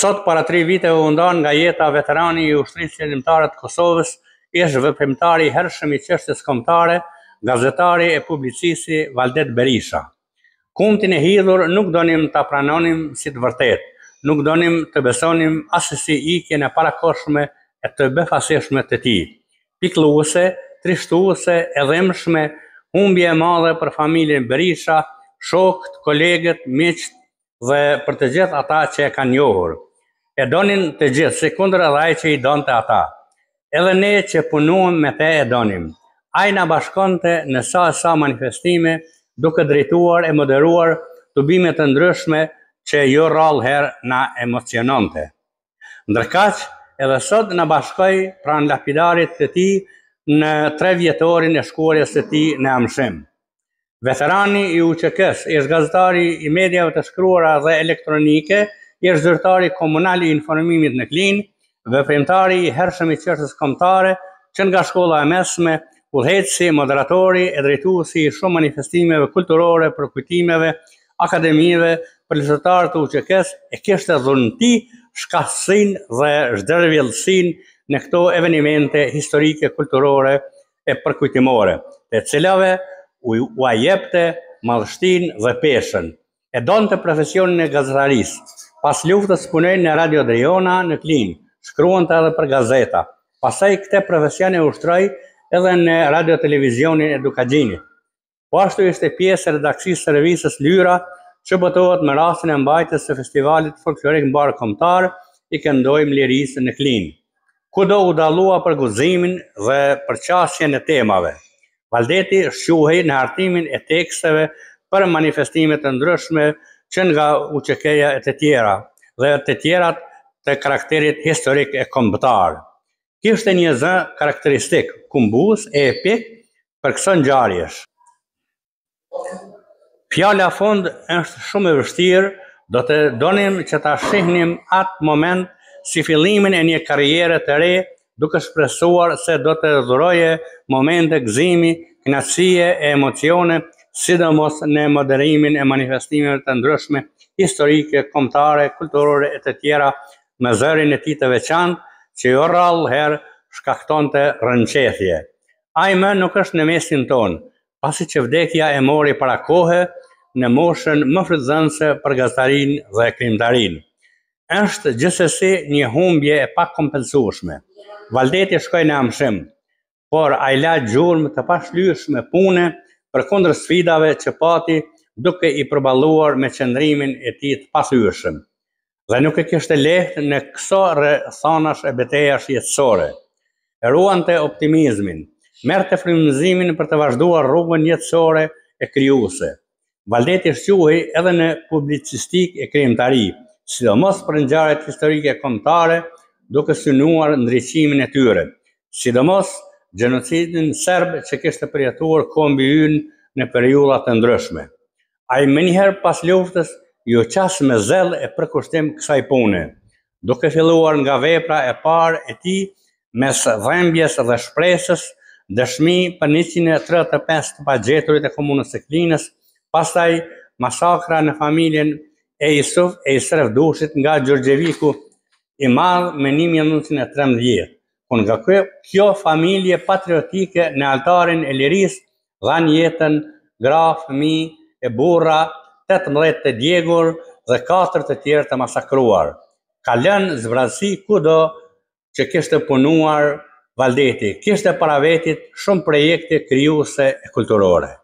Sot para 3 vite u ndan nga jeta veterani i ushtrisë qëllimtare të Kosovës, ish veprimtari i hershëm i çështjes kombëtare, gazetari e publicisti Valdet Berisha. Kumtin e hidhur nuk donim ta pranonim si të vërtetë, nuk donim të besonim as si ikjen e parakohshme e të befasishme të tij. Pikëlluese, trishtuese e dhëmshme, humbje e madhe për familjen Berisha, shokët, kolegët, miqt dhe për të gjithë ata që e kanë njohur. E donin të gjithë, si kundër edhe ai që i donte ata. Edhe ne që punuam me te e donim. Ai na bashkonte në sa manifestime, duke drejtuar e moderuar tubime të ndryshme që jo rrallë herë na emociononte. Ndërkaq, edhe sot na bashkoi pranë lapidarit të tij në 3 vjetorin e shkuarjes së tij në Amshim. Veterani i UÇK-s, ish gazetari i mediave të shkruara dhe elektronike, ish zyrtari komunal i informimit në Klinë, veprimtari i hershëm i çështjes kombëtare, që nga shkolla e mesme, udhëheqësi, moderatori e drejtuesi i shumë manifestimeve kulturore, përkujtimeve, akademive, përlështar të UÇK-s, e kishte dhunti, shkatësinë dhe zhdërvjellësinë në këto evenimente historike, kulturore e përkujtimore, të cilave u jepte madhështinë dhe peshën. E donte profesionin e gazetarisë. Pas luftës punoi në Radio Driona në Klinë, shkruante edhe për gazeta. Pastaj këtë profesion e ushtroi edhe në Radio Televizionin Edukagjinit. Po ashtu ishte pjesë e redaksisë së revistës Lyra, që botohet me rastin e mbajtjes së festivalit folklorik mbar kombëtar i këndojmë lirisë në Klinë. Kudo u dallua për guximin dhe për qasjen e temave. Valdeti shquhej në hartimin e teksteve për manifestime të ndryshme që nga UÇK-ja e të tjera dhe të tjerat të karakterit historik e kombëtar. Kishte një zë karakteristik, kumbues e epik për këso ngjarjesh. Fjala fund është shumë e vështirë, do të donim që ta shihnim atë moment si fillimin e një karriere të re, duke shpresuar se do të dhuroje momente gëzimi, kënaqësie e emocione, sidomos në moderimin e manifestimeve të ndryshme, historike, kombëtare, kulturore e të tjera, me zërin e tij të veçantë, që jo rrallë herë shkaktonte rënqethje. Ai më nuk është në mesin tonë, pasi që vdekja e mori para kohe në moshën më frydëzënëse për gazetarinë dhe krimtarinë. Është gjithsesi një humbje e pakompensueshme. Valdeti shkoi në Amshim, por ai la gjurmë të pashlyeshme pune përkundër sfidave që pati duke i përballuar me qëndrimin e tij të pathyeshëm. Dhe nuk e kishte lehtë në këso rrethanash e betejësh jetësore. E ruante optimizmin, merrte frymëzimin për të vazhduar rrugën jetësore e krijuese. Valdeti shquhej edhe në publicistik e krimtari, sidomos për ngjarjet historike kombëtare, duke synuar ndriqimin e tyre, sidomos gjenocidin serb që kishte përjetuar kombi ynë në periudha të ndryshme. Ai menjëherë pas luftës ju qas me zell e përkushtim kësaj pune, duke filluar nga vepra e parë e tij mes dhembjes dhe shpresës, dëshmi për 135 të pagjeturit e komunës së Klinës, pastaj masakra në familjen e Jusuf e Isref Dushit nga Gjorgjeviku i madh me 1913, kur nga kjo familje patriotike në altarin e lirisë dhanë jetën gra, fëmijë e burra, 18 të djegur dhe 4 të tjerë të masakruar. Ka lënë zbrazësi kudo që kishte punuar Valdeti, kishte para vetit shumë projekte krijuese e kulturore.